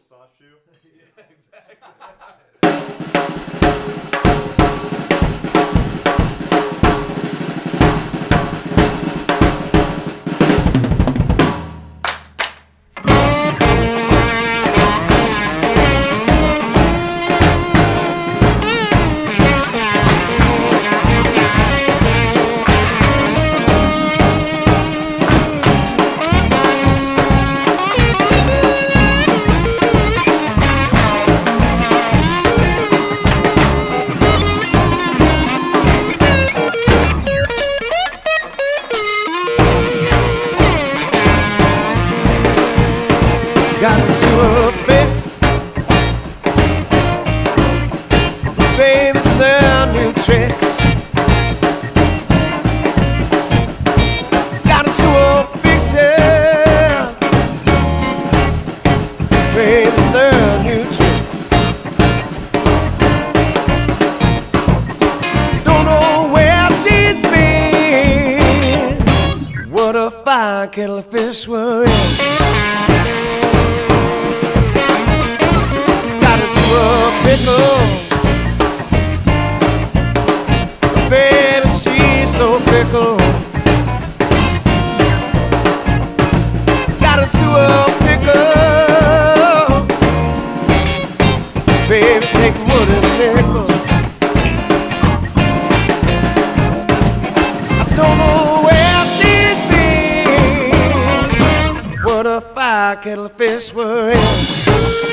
soft shoe. Yeah, exactly. Got into a fix. Baby's learn new tricks. Got into a fix, yeah. Baby's learn new tricks. Don't know where she's been. What a fine kettle of fish we're in. Pickle, baby, she's so fickle. Got into a pickle, baby's taking wooden nickels. I don't know where she's been. What a fire kettle of fish we're in.